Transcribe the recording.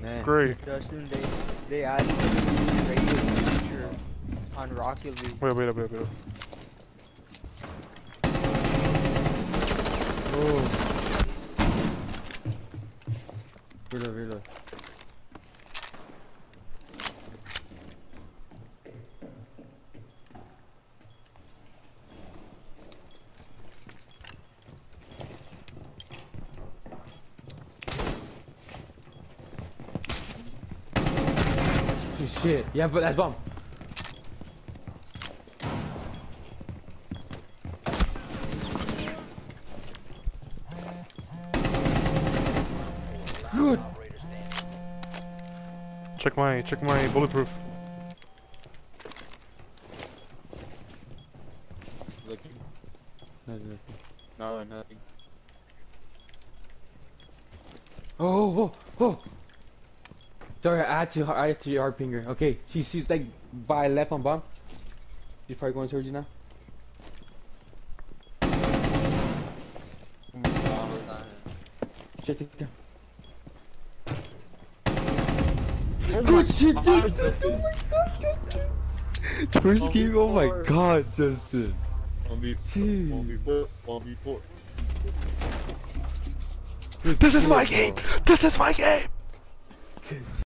Man. Great. Justin, they added the radio feature on Rocket League. Wait. Oh. Reload. Oh, shit. Yeah, but that's bomb. Good. Check my bulletproof. Looking. Nothing. No, nothing. Oh. Sorry, I had to hard finger. Okay, she's like by left on bomb. She's probably going towards you now. Shit, take care. Good shit, dude! Oh my god, Justin! First game, oh my god, Justin! 1v4. This is my game! This is my game!